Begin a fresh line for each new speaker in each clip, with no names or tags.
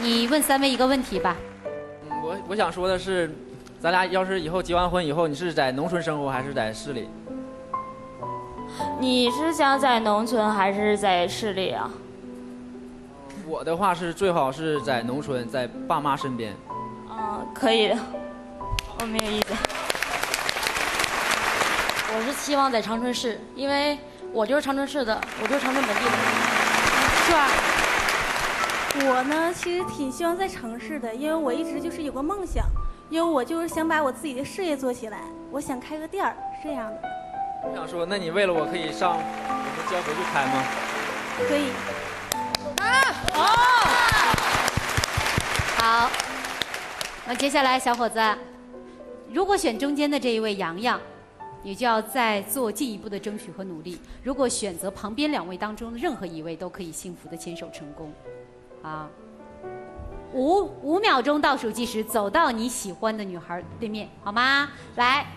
你问3位一个问题吧。
我想说的是，咱俩要是以后结完婚以后，你是在农村生活还是在市里？
你是想在农村还是在市里啊？
我的话是最好是在农村，在爸妈身边。
可以的，我没有意见。
我是希望在长春市，因为我就是长春市的，我就是长春本地的。
是吧？
我呢，其实挺希望在城市的，因为我一直就是有个梦想，因为我就是想把我自己的事业做起来，我想开个店儿，是这样的。
我想说，那你为了我可以上我们交河去开吗？
可以。
好，那接下来小伙子，如果选中间的这一位洋洋，你就要再做进一步的争取和努力。如果选择旁边2位当中的任何一位，都可以幸福的牵手成功。啊，5秒钟倒数计时，走到你喜欢的女孩对面，好吗？来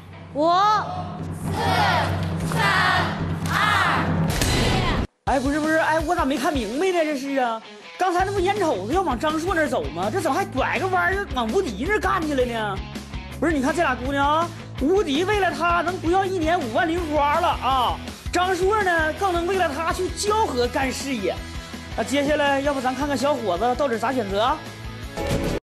，5、4、3、2、1。
哎，不是，哎，我咋没看明白呢？这是啊，刚才那不眼瞅着要往张硕那儿走吗？这怎么还拐个弯儿往吴迪那儿干去了呢？不是，你看这俩姑娘啊，吴迪为了她能不要1年5万零花了啊，张硕呢更能为了她去交河干事业。那接下来，要不咱看看小伙子到底咋选择啊？